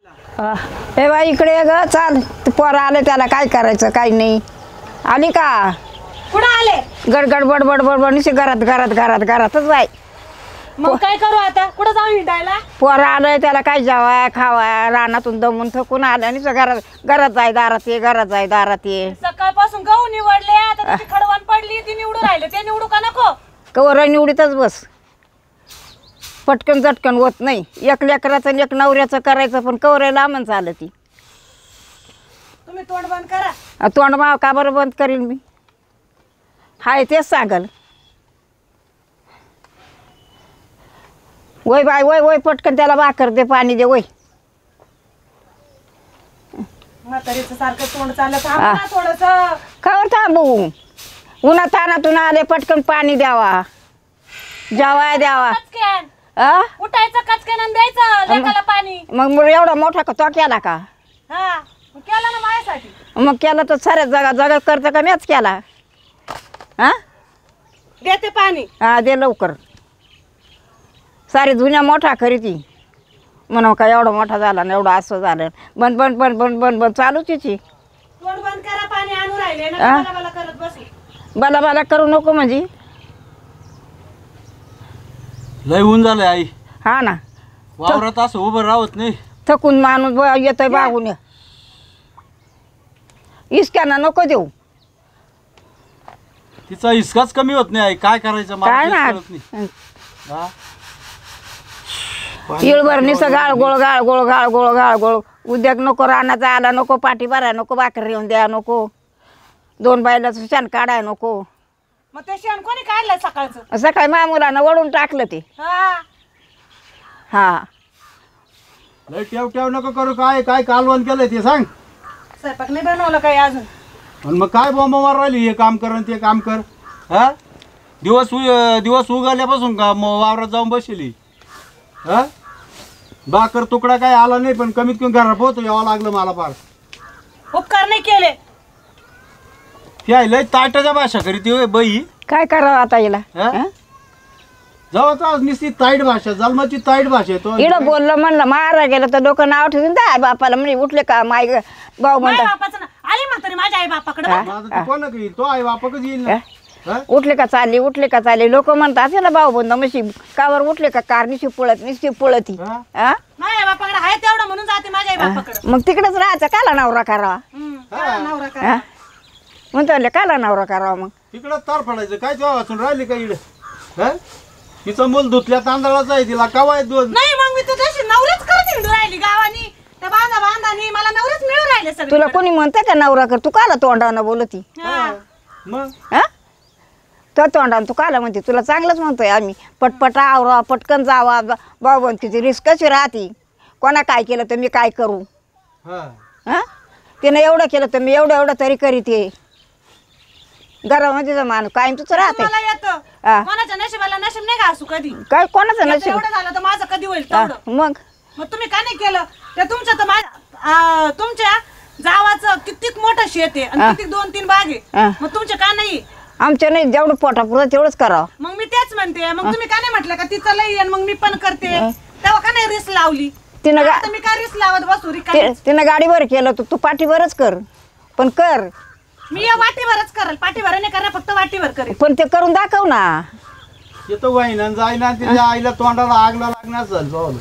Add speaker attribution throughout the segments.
Speaker 1: हे बाई इकडे ग चाल तू पोरं आले त्याला काय करायचं काही नाही आली का
Speaker 2: कुठं आले
Speaker 1: गडगड बडबड बडबड निशी घरात घरात घरात घरातच बाई
Speaker 2: मग काय करू आता कुठं जाऊ हिंडायला
Speaker 1: पोरं आलंय त्याला काय जेवाय खावाय रानातून दमून थकून आलं आणि घरात घरात जाय दारात ये घरात जाय दारात ये
Speaker 2: सकाळपासून गहू निवडले आता त्याची खडवण पडली ती निवडून राहिले ते निवडू का नको
Speaker 1: कवर निवडीतच बस पटकन झटकन होत नाही एक लेकराचं आणि एक नवऱ्याचं करायचं पण कवर लांबन चालत ती
Speaker 2: तुम्ही तोंड बंद करा
Speaker 1: तोंड माव का बरं बंद करीन मी हाय तेच सांगल वय बाय वय वय पटकन त्याला भाकर दे पाणी दे वय
Speaker 2: म्हातारीचं सारखं तोंड चालत थोडस
Speaker 1: खबर थांबू उन्हा तानातून आले पटकन पाणी द्यावा जेवाय द्यावा
Speaker 2: उठायचं कचक्यानं द्यायचं लेकाला पाणी
Speaker 1: मग एवढा मोठा का तो केला का
Speaker 2: हा मग केला ना माझ्यासाठी
Speaker 1: मग केला तर साऱ्या जगा जगा करतं का मीच केला हा
Speaker 2: देते पाणी
Speaker 1: हा दे लवकर सारी जुन्या मोठा खरी ती म्हणून का एवढा मोठा झाला ना एवढं असं झालं बंद बंद बंद बंद बंद बंद चालूच तिची
Speaker 2: तोंड बंद करा पाणी आणू राहिले ना मला करत बसू
Speaker 1: बाला बाला करू नको म्हणजे
Speaker 3: लय ऊन झालंय आई
Speaker 1: हा ना
Speaker 3: वावरात असं उभं राहत नाही
Speaker 1: थकून माणूस येतोय बागून इस्क्यानं नको देऊ
Speaker 3: तिचा हिसकाच कमी होत नाही आई काय करायचं मला
Speaker 1: काय
Speaker 3: तेच
Speaker 1: ना
Speaker 3: कळत नाही. हा?
Speaker 1: इळभर निसं गाळ गोळ गाळ गोळ गाळ गोळ गाळ गोळ उद्योग नको रानाचा आला नको पाठी भराय नको भाकर येऊन द्या नको दोन बायलाचं शान काढाय नको
Speaker 2: मग ते शेण कोणी काढलं सकाळचं
Speaker 1: सकाळी माझ्या मुलानं वळून टाकलं ते हा
Speaker 3: लय ठेव ठेव नको करू काय काय कालवण केलंय ते सांग
Speaker 2: स्वयंपाक नाही बनवलं काही अजून
Speaker 3: आणि मग काय बॉम्ब मार राहिली हे काम कर आणि ते काम कर हा दिवस उगाल्यापासून का मग वावरात जाऊन बसली हा भाकर तुकडा काय आला नाही पण कमीत कमी घरात पोहोच यावं लागलं मला फार
Speaker 2: उपकार नाही केले
Speaker 3: ते लय ताटाच्या भाषा करी ती बाई
Speaker 1: काय करावं आता हिला
Speaker 3: जवळ नुसती ताईट भाषा जन्माची ताईट भाषा आहे तो
Speaker 1: इडं बोललं म्हणलं मारा गेलं तर डोकं नाव ठेवून द्या बापाला म्हणजे उठले का माय भाऊ
Speaker 2: माझ्या
Speaker 1: म्हणतात
Speaker 2: बापाचं ना आली म्हातारी माझ्या आई बापाकडे
Speaker 3: आता ते कोणाकडे येईल तो आई बापाकच येईल ना हा?
Speaker 1: उठले का चालली लोक म्हणतात असे ना भाऊ बंद म्हशी कावर उठले का कार निशी पळत निशी पळती
Speaker 3: हा?
Speaker 1: हा
Speaker 2: माझ्या बापाकडे आहे तेवढं म्हणून जाते माझ्या आई बापाकडे
Speaker 1: मग तिकडेच राहायचं काला नवरा करावा
Speaker 2: नवरा करा
Speaker 1: हा म्हणतो काला नवरा करावा मग
Speaker 3: तिकडं तार पडायचं काय तेव्हा वाचून राहिली का इकडं तिचं मूल धुतल्या तांदळाचं आहे तिला कवाय दोन
Speaker 2: नाही मग मी तर तशी नवरेच करत हिंडू राहिली गावानी त्या बांधानी मला नवरेच मिळून राहिले सगळे
Speaker 1: तुला कोणी म्हणतं का नवरा कर तू काला तोंडानं बोलती
Speaker 3: मग
Speaker 1: हा तो तोंडानं तू काला म्हणते तुला चांगलंच म्हणतोय आम्ही पटपट आवरा पटकन जावा भाऊ बनतीची रिस्क कशी राहते कोणा काय केलं तर मी काय करू हा तिनं एवढं केलं तर मी एवढं एवढं तरी करीत ये घरामध्ये माणूस कायमच राहते
Speaker 2: मला येतं कोणाच्या नशिबाला नशीब नाही का असू कधी
Speaker 1: काय कोणाचं नशीब
Speaker 2: एवढं झालं तर माझं कधी होईल तेवढं
Speaker 1: मग
Speaker 2: मग तुम्ही का नाही केलं ते तुमचं तर तुमच्या जावाचं कितीक मोठं शेत आहे आणि कितीक 2-3 बाग आहे मग तुमचे का नाही
Speaker 1: आमच्या नाही जेवढं पोटापुरं तेवढंच करावं
Speaker 2: मग मी तेच म्हणते मग तुम्ही का नाही म्हटलं का तिचं लई आणि मग मी पण करते तेव्हा का नाही रिस्क लावली
Speaker 1: तिनं
Speaker 2: आता मी काय रिस्क लावत बसू रिकामी
Speaker 1: तिनं गाडीवर केलं तर तू पाठीवरच कर पण कर
Speaker 2: मी या वाटीवरच करेल पाठीवर नाही करणार फक्त वाटीवर करेल
Speaker 1: पण ते करून दाखव ना
Speaker 3: येतो वाईना जाईना तिच्या आईला तोंडाला आगला लागणार चाल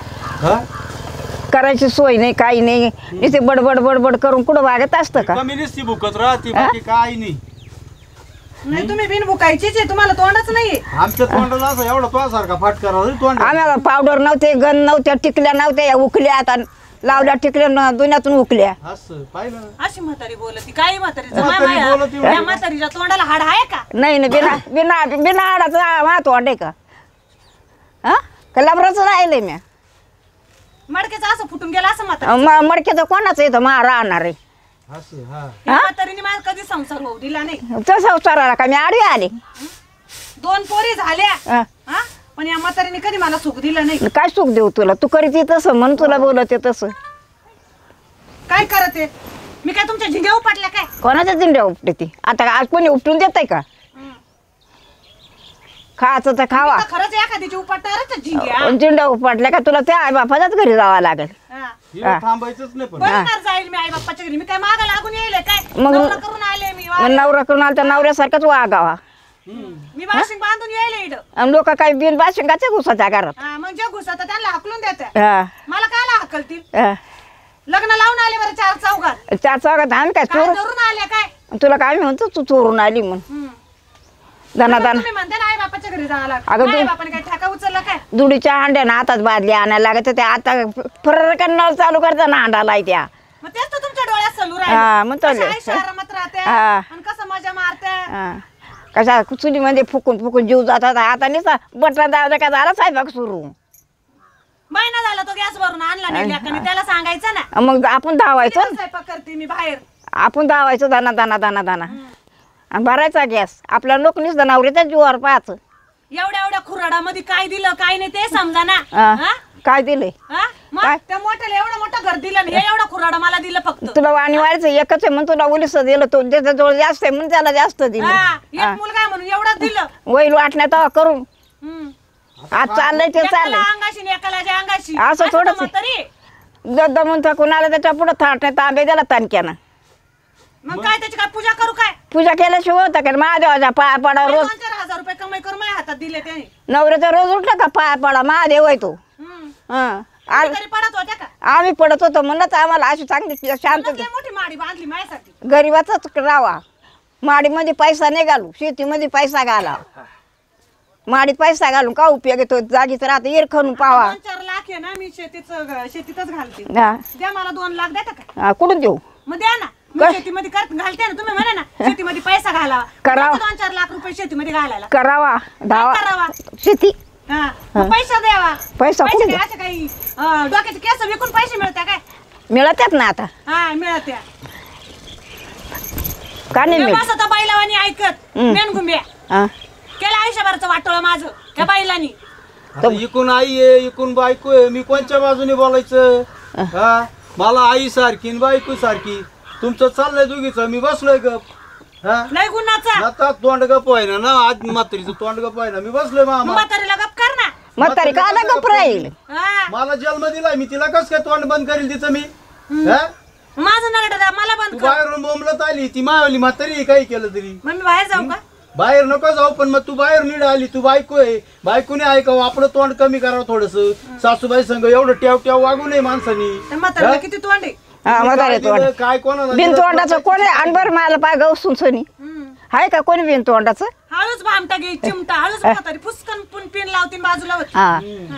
Speaker 1: करायची सोय नाही काही नाही इथे बडबड बडबड करून कुठं वागत असतं का
Speaker 3: कमी नुसती भुकत राहते बाकी काय नाही
Speaker 2: नाही तुम्ही बिन बुकायचीच आहे तुम्हाला तोंडच नाहीये
Speaker 3: आमच्या तोंडाला असं एवढा तो सारखा फाटका तोंड
Speaker 1: आम्हाला पावडर नव्हते गन नव्हत्या टिकल्या नव्हत्या या उकल्या आता लावल्या टिकल्या दुनियातून उकल्या
Speaker 3: असं पाहिलं
Speaker 2: अशी म्हातारी बोलती काही म्हातारी
Speaker 3: बोलती
Speaker 2: त्या म्हातारीच्या तोंडाला हाड आहे का
Speaker 1: नाही ना बिना बिना बिना हाडाचा मा तोंड आहे का हा का लबराचं राहिलंय म्या
Speaker 2: मडक्याचं असं फुटून गेला असं म्हातारी
Speaker 1: मडक्याचं कोणाचं येतं मा राहणार आहे
Speaker 3: असं हा
Speaker 2: म्हातारीने मला कधी संसार होऊ दिला नाही
Speaker 1: तर संसाराला का मी आडवी आले
Speaker 2: 2 पोरी झाल्या पण या म्हातारीने कधी मला सुख दिलं नाही
Speaker 1: काय सुख देऊ तुला तू करीत तसं म्हणून तुला बोलत तसं
Speaker 2: काय करते मी काय तुमच्या झिंग्या उपटल्या काय
Speaker 1: कोणाच्या जिंड्या उपटे ती आता आज कोणी उपटून देत आहे का खायचं तर खावा
Speaker 2: खरंच एखादीची उपटणारच झिंग्या
Speaker 1: जिंडा उपटल्या का तुला त्या आई बापाच्याच घरी जावं लागेल
Speaker 3: हिला थांबायचंच नाही पण
Speaker 2: बरोबर जाईल मी आई बाप्पाच्या घरी. मी काय मागं लागून येईल काय?
Speaker 1: मग-
Speaker 2: नवरा करून आले मी.
Speaker 1: मग नवरा करून आला तर नवऱ्यासारखंच वागावा.
Speaker 2: मी बाशिंग बांधून येईल इकडं.
Speaker 1: आणि लोक काही बिन बाशिंगाच्या घुसाच्या घरात.
Speaker 2: हा, मग जे घुसत त्यांना हाकलून देते.
Speaker 1: हा,
Speaker 2: मला कायला हाकलतील?
Speaker 1: हा.
Speaker 2: लग्न लावून आले बरं 4 चौघात.
Speaker 1: चार चौघात आम्ही काय
Speaker 2: काय
Speaker 1: चोर
Speaker 2: धरून आले काय?
Speaker 1: तुला काय म्हणतो तू चोरून आली म्हणून
Speaker 2: हम्म.
Speaker 1: दाना
Speaker 2: मग
Speaker 1: दाना
Speaker 2: तुम्ही म्हणते ना आई बापाच्या घरी जायला.
Speaker 1: अगं
Speaker 2: आई
Speaker 1: तू-
Speaker 2: बापाने काय ठेका उचलला काय?
Speaker 1: दुडीच्या अंड्यानं हातात बादली आणायला लागत ते आता फरकन चालू करताना अंडाला त्या.
Speaker 2: मग तेच तर तुमच्या डोळ्यात सलू
Speaker 1: हा, मग तो-
Speaker 2: राहिले. कशा आरामात राहते
Speaker 1: हा.
Speaker 2: आणि कसं मजा मारते.
Speaker 1: हा. कशा चुलीमध्ये फुकून फुकून जीव जातात आता नाही बटन दाबलं का झाला स्वयंपाक सुरू.
Speaker 2: महिना झाला तो गॅस भरून आणला नाही लेकाने. त्याला सांगायचं ना.
Speaker 1: मग आपण धावायचो
Speaker 2: किती स्वयंपाक करते मी बाहेर.
Speaker 1: आपण धावायचो दाना दाना दाना दाना आणि भरायचा गॅस आपल्या लोकनीच नवऱ्याच्या जीवावर पाहायचं.
Speaker 2: एवढ्या एवढ्या खुराडामध्ये काय दिलं काय नाही ते समजा ना.
Speaker 1: हा.
Speaker 2: हा?
Speaker 1: काय दिलंय
Speaker 2: हा? मग
Speaker 1: काय?
Speaker 2: त्या मोठ्याला एवढं मोठं घर दिलं आणि हे एवढं खुराडा मला दिलं फक्त.
Speaker 1: तुला वाणी वाढायचं एकच आहे म्हणून तुला उलीस दिलं तो त्याच्या जवळ जास्त आहे म्हणून त्याला जास्त दिलं.
Speaker 2: हा, एक मुलगा आहे म्हणून एवढं दिलं.
Speaker 1: वैल वाटण्यात तेव्हा करून
Speaker 2: हम्म.
Speaker 1: आज चाललंय ते
Speaker 2: एकाला
Speaker 1: चाललंय
Speaker 2: अंगाशी आणि एकाला जे अंगाशी.
Speaker 1: असं थोडंच.
Speaker 2: तरी
Speaker 1: दमून थकून आलं त्याच्या पुढं थाटणे तांबे दिला तणक्यानं.
Speaker 2: मग काय त्याची काय पूजा करू काय?
Speaker 1: पूजा केल्याशिवाय होता का महादेवाच्या पाया पडा रोज
Speaker 2: 2-4 हजार कमाई करून माझ्या हातात दिले त्याने.
Speaker 1: नवऱ्याचा रोज उठला का पाया पडा महादेव आहे तो.
Speaker 2: हम्म.
Speaker 1: हं.
Speaker 2: तुम्ही तरी पडत होत्या का?
Speaker 1: आम्ही पडत होतो म्हणूनच आम्हाला अशी चांगली शांत
Speaker 2: म्हणूनच लय मोठी माडी बांधली माझ्यासाठी.
Speaker 1: गरीबाचाच राहावा. माडीमध्ये पैसा नाही घालू शेतीमध्ये पैसा घाला. माडीत पैसा घालून का उपयोग येतो जागीच राहते इर खणून पावा.
Speaker 2: 2-4 लाख आहे ना मी शेतीतच घालते.
Speaker 1: हा.
Speaker 2: द्या मला 2 लाख देता का?
Speaker 1: हा, कुठून देऊ
Speaker 2: मग द्या ना. मी शेतीमध्ये घालते ना. तुम्ही म्हणा ना शेतीमध्ये पैसा घालावा.
Speaker 1: करावा.
Speaker 2: 2-4 लाख रुपये शेतीमध्ये घालायला.
Speaker 1: करावा धावा
Speaker 2: करावा?
Speaker 1: शेती
Speaker 2: हा, मग पैसा द्यावा.
Speaker 1: पैसा
Speaker 2: पैसे
Speaker 1: कुठून
Speaker 2: काय असे काही डोक्याचे केस विकून पैसे मिळतात काय?
Speaker 1: मिळतात ना आता
Speaker 2: हा, मिळत्या.
Speaker 1: का नाही मिळत?
Speaker 2: बस आता बैलावानी ऐकत मेन घुम्या
Speaker 1: हा.
Speaker 2: केलं आयुष्यभरचं वाटोळं माझं त्या बैलानी.
Speaker 3: आता इकून आई आहे इकून बायको आहे मी कोणच्या बाजूने बोलायचं हा मला आई सारखी आणि बायको सारखी तुमचं चाललंय दोघीचं मी बसलोय गप हा
Speaker 2: लय गुन्हाचा.
Speaker 3: आता तोंड गप आहे ना आज म्हातारीचं तोंड गप आहे ना मी बसलोय मामा
Speaker 2: म्हातारीला गप कर ना.
Speaker 1: म्हातारी का आला गप राहील.
Speaker 2: हा,
Speaker 3: मला जन्म दिलाय मी तिला कस काय तोंड बंद करील तिचं मी हा
Speaker 2: माझं नगड मला
Speaker 3: तू
Speaker 2: बंद कर.
Speaker 3: बाहेरून बोंबलत आली ती मावली म्हातारी काही केलं तरी
Speaker 2: मग मी बाहेर जाऊ का?
Speaker 3: बाहेर नको जाऊ पण मग तू बाहेर नीड आली तू बायको आहे बायकोने ऐकावं आपलं तोंड कमी करावं थोडस सासूबाई संग एवढं ट्याव ट्याव वागू नये माणसानी
Speaker 2: त्या म्हातारीला किती तोंड आहे.
Speaker 1: हा म्हातारी
Speaker 3: काय दिलं,
Speaker 1: तोंड
Speaker 3: काय कोणाला
Speaker 1: बिन
Speaker 3: दिलं,
Speaker 1: तोंडाचं कोणी अनबर मला पाय गवसून सोनी आहे का कोणी बिन तोंडाचं.
Speaker 2: हळूच भामटा घे चिमटा हळूच म्हातारी फुसकन पिन लावतीन बाजूला होती.
Speaker 1: हा
Speaker 2: हा.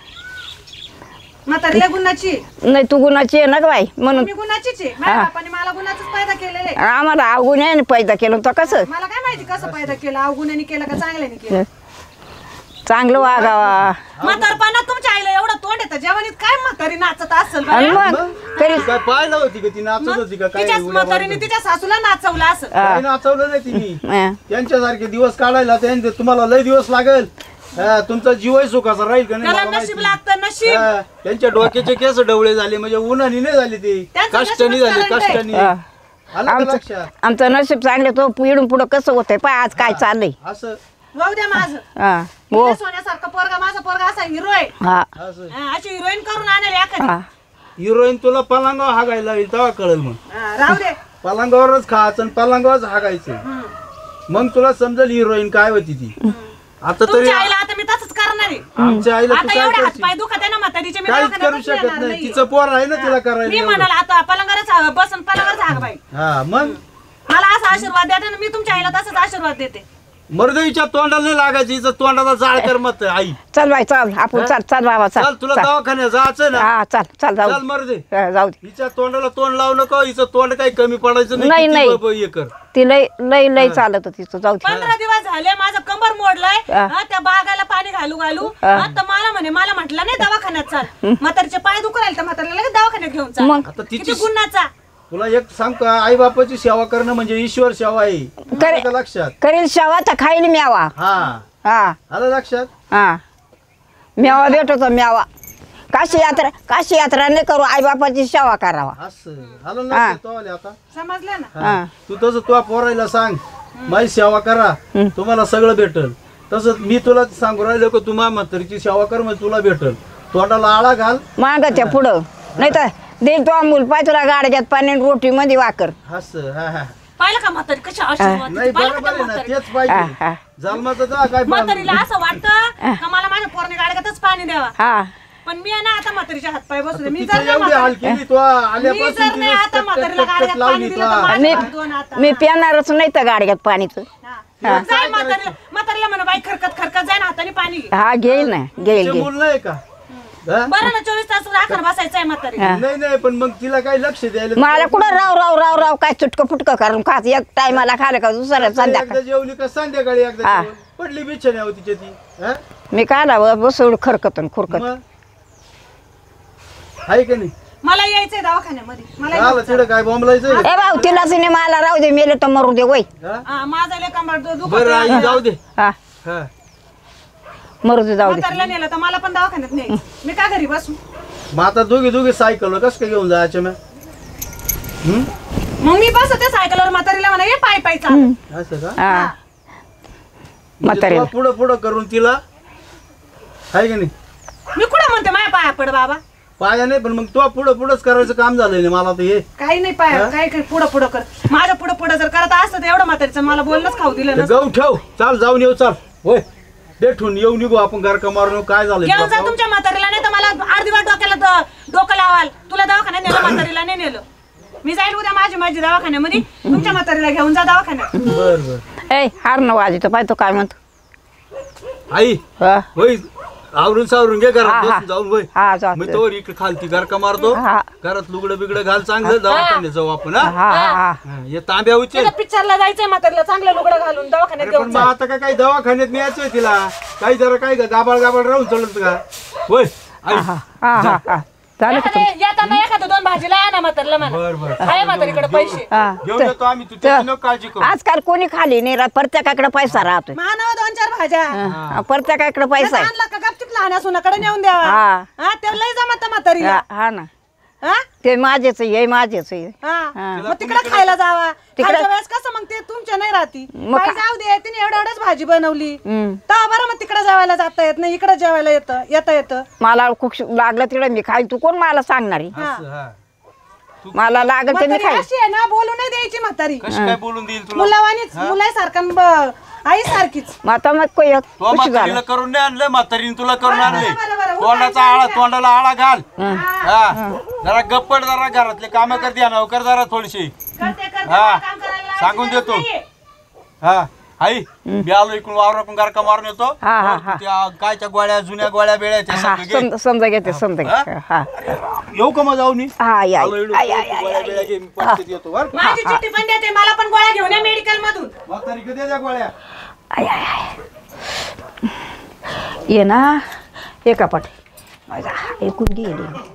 Speaker 2: म्हातारी लय गुन्हाची आहे.
Speaker 1: नाही तू गुणाची आहे ना ग बाई म्हणून
Speaker 2: मी गुन्हाचीच आहे. माझ्या बापाने मला गुन्हाचंच पैदा केलेलं आहे.
Speaker 1: आम्हाला अवगुण आहे पैदा केलं तर कसं
Speaker 2: मला काय माहिती कसं पैदा केलं अवगुणाने केलं का चांगल्याने केलं.
Speaker 1: चांगलं वागावा.
Speaker 2: म्हातारपणात तुमच्या आईला एवढं तोंड येतं जेवणीत काय म्हातारी नाचत असेल
Speaker 1: आणि
Speaker 2: बाया?
Speaker 1: मग
Speaker 3: मग?
Speaker 1: कधी
Speaker 3: काय पाहिलं होती का ती नाचत होती का काय
Speaker 2: तिच्याच
Speaker 3: उड्या
Speaker 2: म्हातारीने
Speaker 3: मारत होती?
Speaker 2: तिच्या सासूला नाचवलं असं.
Speaker 3: काही नाचवलं नाही तिने
Speaker 1: हा.
Speaker 3: त्यांच्यासारखे दिवस काढायला तुम्हाला लय दिवस लागेल हा, तुमचा जीवही सुखाचा राहील का नाही
Speaker 2: त्याला
Speaker 3: मला
Speaker 2: नशीब
Speaker 3: माहिती.
Speaker 2: लागतं नशीब.
Speaker 3: हा, त्यांच्या डोक्याचे केस डवळे झाले म्हणजे उन्हाने नाही झाले ते
Speaker 2: त्यांचं
Speaker 3: कष्टाने
Speaker 2: नशीबच
Speaker 3: झाले
Speaker 2: करंट आहे.
Speaker 3: कष्टाने
Speaker 1: हा.
Speaker 3: आलं का
Speaker 1: आमचं
Speaker 3: लक्षात
Speaker 1: आमचं नशीब चांगलं तो इडून पुढं कसं होतंय पाय आज काय चाललंय.
Speaker 3: असं
Speaker 2: वाहू द्या माझं.
Speaker 1: हा हो
Speaker 2: हिरो सोन्यासारखं पोरगा माझा पोरगा असा हिरो आहे.
Speaker 1: हा
Speaker 3: असं
Speaker 2: अशी हिरोईन करून आणेल एखादी.
Speaker 1: हा
Speaker 3: हिरोईन तुला पलंगावर हागायला लागेल तेव्हा कळेल मग
Speaker 2: राहू दे.
Speaker 3: पलंगावरच खायचं आणि पलंगावरच हागायचं मग तुला समजेल हिरोईन काय होती ती आता तरी
Speaker 2: तुमच्या आईला आता मी तसंच करणार आहे.
Speaker 3: आमच्या आईला तू
Speaker 2: आता
Speaker 3: काय
Speaker 2: एवढे हात
Speaker 3: करशील?
Speaker 2: पाय दुखत आहे ना म्हातारीचे मी
Speaker 3: काहीच
Speaker 2: दवाखान्यात
Speaker 3: करू
Speaker 2: बसले
Speaker 3: शकत
Speaker 2: येणार
Speaker 3: नाही
Speaker 2: नाहीये.
Speaker 3: तिचं पोर आहे ना तिला
Speaker 2: मी
Speaker 3: करायला एवढं.
Speaker 2: म्हणाल आता पलंगावरच बसन पलंगावरच हाक बाई.
Speaker 3: हा मग
Speaker 2: मला असा आशीर्वाद द्या ना मी तुमच्या आईला तसंच आशीर्वाद देते.
Speaker 3: मर्दईच्या तोंडाला नाही लागायची हिचं तोंडाला जाळ कर मत आई
Speaker 1: चल बाई चल आपण चल चल बाबा
Speaker 3: चल
Speaker 1: चल
Speaker 3: तुला
Speaker 1: चल.
Speaker 3: दवाखान्यात जायचं ना
Speaker 1: हा चल चल जाऊ
Speaker 3: चल
Speaker 1: दे.
Speaker 3: मर्दे
Speaker 1: हा, जाऊ दे
Speaker 3: हिच्या तोंडाला तोंड लावू नको हिचं तोंड काही कमी पडायचं
Speaker 1: नाही,
Speaker 3: नाही किती
Speaker 1: नाही.
Speaker 3: बाबा हे कर
Speaker 1: ती लय लय लय चालत होती तिचं जाऊ दे.
Speaker 2: 15 दिवस झाले माझं कंबर मोडलंय.
Speaker 1: हा.
Speaker 2: त्या बागाला पाणी घालू घालू तर मला म्हटलं नाही दवाखान्यात चाल. म्हातारीचे पाय दुखू राहिले तर म्हातारीला लगेच दवाखान्यात घेऊन चाल.
Speaker 1: मग
Speaker 3: आता
Speaker 2: किती
Speaker 3: तिची
Speaker 2: गुन्हाचा.
Speaker 3: तुला एक सांग का आई बापाची सेवा करणं म्हणजे ईश्वर सेवा आहे
Speaker 1: करे-
Speaker 3: आलं का लक्षात
Speaker 1: करील शेवाचा खाईल म्यावा.
Speaker 3: हा
Speaker 1: हा
Speaker 3: आलं लक्षात
Speaker 1: हा म्यावा भेटतो म्यावा. काशी यात्रा नाही करू आई बापाची सेवा करावा.
Speaker 3: असं आलं लक्षात तो आले आता
Speaker 2: समजलं ना.
Speaker 3: हा. तू तसं तुला पोरायला सांग माझी सेवा करा तुम्हाला सगळं भेटल तसंच मी तुला सांगू राहिलो का तुम्हा म्हातारीची सेवा कर मग तुला भेटल तोंडाला आळा घाल
Speaker 1: माग त्या पुढं नाही तर देईल तो अमूल पाय तुला गाड्यात पाणी आणि रोटी मध्ये वाकर.
Speaker 3: असं हा हा
Speaker 2: पाहिलं का म्हातारी कशी आशीर्वाद
Speaker 3: नाही
Speaker 2: देते? पाहिलं का
Speaker 3: बरोबर आहे ना
Speaker 2: म्हातारी?
Speaker 3: तेच पाहिजे जन्माचं जा काय
Speaker 2: म्हातारीला असं वाटतं का मला माझ्या पोरने गाडग्यातच पाणी द्यावा.
Speaker 1: हा
Speaker 2: पण मी आहे ना आता म्हातारीच्या हातपाय बसले. मी
Speaker 3: तिचं
Speaker 2: जर नाही
Speaker 3: एवढी हाल
Speaker 2: म्हातारी-
Speaker 3: केली तो
Speaker 2: मी
Speaker 3: आल्यापासून
Speaker 2: जर नाही आता म्हातारीला गाडग्यात पाणी दिलं तर माझ्या हात दोन आता.
Speaker 1: मी पिणारच नाही तर गाडग्यात पाणीच.
Speaker 2: हा. जाय म्हातारीला म्हणा बाई खरकत खरकत जाय ना हाताने पाणी घे.
Speaker 1: हा घेईल ना घेईल घेईल.
Speaker 3: मूल नाही का हा?
Speaker 2: बरं ना 24 तास राखण बसायचं आहे म्हातारी.
Speaker 3: नाही नाही पण मग तिला काही लक्ष द्यायला
Speaker 1: मला कुठं राव राव राव राव काय चुटकं फुटकं करून खात एक टायमाला खालं का दुसऱ्या संध्याकाळ.
Speaker 3: एकदा जेवली का संध्याकाळी एकदा
Speaker 1: हा.
Speaker 3: जेवण. पडली बिछाण्यावर तिच्या ती हा?
Speaker 1: मी काय बसवड खरकतून खुरकत.
Speaker 3: मग आहे का नाही
Speaker 2: मला यायचंय दवाखान्यामध्ये. मला
Speaker 3: आला तिकडे काय बॉम्बलायचं
Speaker 1: ए भाऊ तिलाच नाही मला राहू दे मेले तर मरू दे वय.
Speaker 3: हा?
Speaker 2: माझा लय कंबर दुखत
Speaker 3: बरं आई जाऊ दे
Speaker 1: हा
Speaker 3: हा
Speaker 1: मरू दे जाऊ दे.
Speaker 2: म्हातारीला नेलं तर मला पण दवाखान्यात नाही. मी का घरी बसू.
Speaker 3: मग आता दोघी सायकल कसं काय घेऊन जायच्या मग
Speaker 2: मग मी बसते सायकलवर म्हातारीला म्हणा ये पाय पाय चाल.
Speaker 3: असं का
Speaker 1: हा म्हातारीला.
Speaker 3: पुढं पुढं करून तिला आहे का नाही
Speaker 2: मी कुठं म्हणते माझ्या पाया पड बाबा.
Speaker 3: पाया नाही पण मग तो पुढंच करायचं काम झालंय ना मला तर हे
Speaker 2: काही नाही पाया काही काही पुढं पुढं कर. माझ्या पुढं पुढं जर करत असतं तर एवढं म्हातारीचं मला बोलणंच खाऊ दिलं
Speaker 3: ते
Speaker 2: नसतं.
Speaker 3: गहू ठेव चाल जाऊन येऊ चाल होय देठून येऊ निघू आपण गारका मारून काय झालं
Speaker 2: घेऊन जा तुमच्या म्हातारीला नाही तर मला अर्धी वाट डोक्याला डोकं लावाल. तुला दवाखान्यात नेलं म्हातारीला नाही नेलं. मी जाईल उद्या माझी दवाखान्यामध्ये. तुमच्या म्हातारीला घेऊन जा दवाखान्यात.
Speaker 3: बर बर
Speaker 1: ए हार न वाजतो पाय तो काय म्हणतो.
Speaker 3: आई
Speaker 1: हा
Speaker 3: होय आवरून सावरून घे
Speaker 1: हा,
Speaker 3: घरात
Speaker 1: हा.
Speaker 3: बसून जाऊन होय
Speaker 1: हा जा
Speaker 3: मी तोवर इकडे खालती गारका मारतो
Speaker 1: हा.
Speaker 3: घरात लुगडं बिगडं घाल चांगलं दवाखान्यात जाऊ आपण हा
Speaker 1: हा हा
Speaker 3: हा, हे तांब्या उचल
Speaker 2: तिला पिक्चरला जायचंय म्हातारीला चांगलं लुगडं घालून दवाखान्यात
Speaker 3: अरे पण
Speaker 2: घेऊन
Speaker 3: मग
Speaker 2: जा.
Speaker 3: आता काय काही दवाखान्यात न्यायचंय तिला काही जरा काय गाबाळ राहून चलत का होय आई
Speaker 1: हा हा हा हा झालं का
Speaker 2: एखादं- येताना एखादं 2 भाजीला आणा म्हातारीला म्हणा.
Speaker 3: बर बर
Speaker 2: आहे म्हातारीकडे पैसे.
Speaker 1: हा
Speaker 3: घेऊन येतो आम्ही तू त्याची नको काळजी करू
Speaker 1: आजकाल कोणी खाली नाही राहत प्रत्येकाकडे पैसा राहतोय.
Speaker 2: मानव 2-4 भाज्या.
Speaker 1: प्रत्येकाकडे पैसा आहे.
Speaker 2: आणला का गपचिप लहान सुनाकडे नेऊन द्यावा.
Speaker 1: हा.
Speaker 2: हा ते लय जमत म्हातारीला.
Speaker 1: हा ना
Speaker 2: हा
Speaker 1: ते माझेच हे माझेच आहे.
Speaker 2: हा.
Speaker 1: हा.
Speaker 2: मग तिकडे खायला जावा.
Speaker 1: तिकडं-
Speaker 2: खायच्या वेळेस कसं मग ते तुमच्या नाही राहती.
Speaker 1: मग
Speaker 2: बाई जाऊ दे तिने एवढ्याच भाजी बनवली.
Speaker 1: हम्म.
Speaker 2: तेव्हा बरं मग तिकडे जेवायला जाता येत नाही. इकडे जेवायला येतं.
Speaker 1: मला खूप लागलं तिकडे मी खाईल तू कोण मला सांगणार आहे?
Speaker 3: असं, हा.
Speaker 1: मला लागल ते मी
Speaker 2: म्हातारी
Speaker 1: खाईल.
Speaker 2: अशी आहे ना बोलू नाही द्यायची म्हातारी.
Speaker 3: कशी काय बोलून देईल तुला
Speaker 2: मुलावानीच मुलासारखं आई सारखीच.
Speaker 1: मग आता मग कोई
Speaker 3: तो
Speaker 1: खुशी
Speaker 3: म्हातारीला
Speaker 1: झालं.
Speaker 3: करून नाही आणलं म्हातारीने तुला करून
Speaker 2: बरं,
Speaker 3: आणले
Speaker 2: बरं, बरं.
Speaker 3: तोंडाचा आळा तोंडाला आळा घाल हा जरा गप्पड जरा घरातले काम कर द्या नवकर जरा थोडीशी
Speaker 2: करते
Speaker 3: हा.
Speaker 2: काम करायला
Speaker 3: सांगून
Speaker 2: लावायची
Speaker 3: देतो.
Speaker 2: गरज नाहीये.
Speaker 3: हा आई मी आलो इकडून वावरातून गारका मारून येतो
Speaker 1: हा, हा, हा.
Speaker 3: त्या कायच्या गोळ्या जुन्या गोळ्या बेळ्या त्या
Speaker 1: हा
Speaker 3: सगळं घे.
Speaker 1: समजा घेते समजा घेते. हा
Speaker 3: येऊ का मग जाऊन मी
Speaker 1: हा या
Speaker 3: आलो इकडून, गोळ्या बेळ्या घे, मी पटकन येतो बरं का?
Speaker 2: माझी चिठ्ठी पण देते मला पण गोळ्या घेऊन या मेडिकल मधून.
Speaker 3: म्हातारी कधी द्या गोळ्या
Speaker 1: आय आय आय ये ना एका पाठ ऐकून गेली